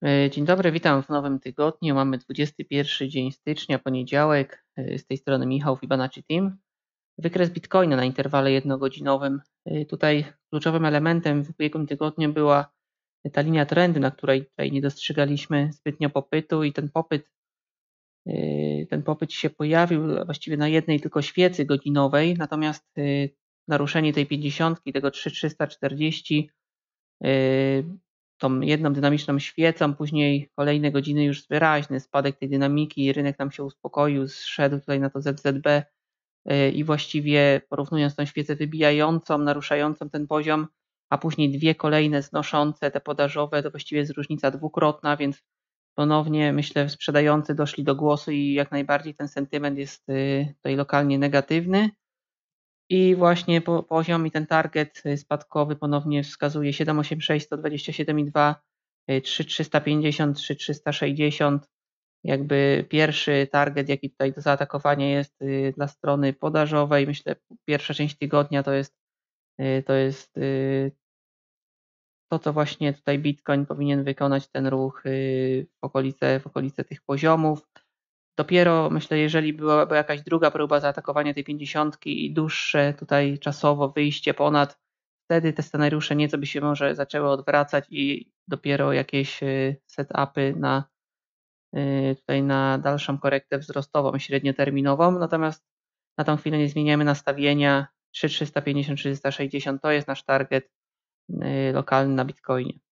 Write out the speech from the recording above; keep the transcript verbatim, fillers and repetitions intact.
E, Dzień dobry, witam w nowym tygodniu. Mamy dwudziesty pierwszy dzień stycznia, poniedziałek. E, Z tej strony Michał, Fibonacci Team. Wykres Bitcoina na interwale jednogodzinowym. E, Tutaj kluczowym elementem w ubiegłym tygodniu była ta linia trendu, na której tutaj nie dostrzegaliśmy zbytnio popytu i ten popyt, e, ten popyt się pojawił właściwie na jednej tylko świecy godzinowej, natomiast e, naruszenie tej pięćdziesiątki, tego trzy tysiące trzysta czterdzieści, tą jedną dynamiczną świecą, później kolejne godziny już wyraźny spadek tej dynamiki, rynek nam się uspokoił, zszedł tutaj na to Z Z B i właściwie porównując tą świecę wybijającą, naruszającą ten poziom, a później dwie kolejne znoszące, te podażowe, to właściwie jest różnica dwukrotna, więc ponownie myślę sprzedający doszli do głosu i jak najbardziej ten sentyment jest tutaj lokalnie negatywny. I właśnie po, poziom i ten target spadkowy ponownie wskazuje siedem osiemdziesiąt sześć, sto dwadzieścia siedem i dwa, trzy tysiące trzysta pięćdziesiąt, trzy tysiące trzysta sześćdziesiąt. Jakby pierwszy target, jaki tutaj do zaatakowania jest dla strony podażowej. Myślę, pierwsza część tygodnia to jest to jest to, co właśnie tutaj Bitcoin powinien wykonać ten ruch w okolice, w okolice tych poziomów. Dopiero myślę, jeżeli byłaby jakaś druga próba zaatakowania tej pięćdziesiątki i dłuższe tutaj czasowo wyjście ponad, wtedy te scenariusze nieco by się może zaczęły odwracać i dopiero jakieś setupy na tutaj na dalszą korektę wzrostową, średnioterminową. Natomiast na tą chwilę nie zmieniamy nastawienia. trzy tysiące trzysta pięćdziesiąt, trzysta sześćdziesiąt to jest nasz target lokalny na Bitcoinie.